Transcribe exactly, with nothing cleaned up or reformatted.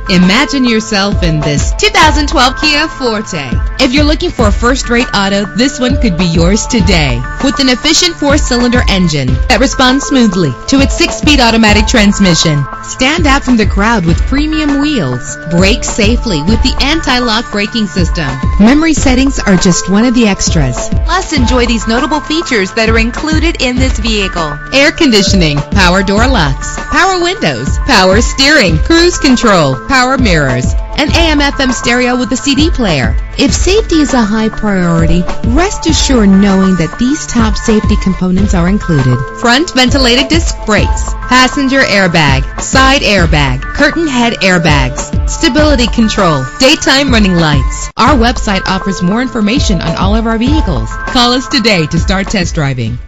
Imagine yourself in this two thousand twelve Kia Forte. If you're looking for a first-rate auto, this one could be yours today. With an efficient four-cylinder engine that responds smoothly to its six-speed automatic transmission. Stand out from the crowd with premium wheels. Brake safely with the anti-lock braking system. Memory settings are just one of the extras. Plus, enjoy these notable features that are included in this vehicle: air conditioning, power door locks, power windows, power steering, cruise control, power mirrors, an A M F M stereo with a C D player. If safety is a high priority, rest assured knowing that these top safety components are included: front ventilated disc brakes, passenger airbag, side airbag, curtain head airbags, stability control, daytime running lights. Our website offers more information on all of our vehicles. Call us today to start test driving.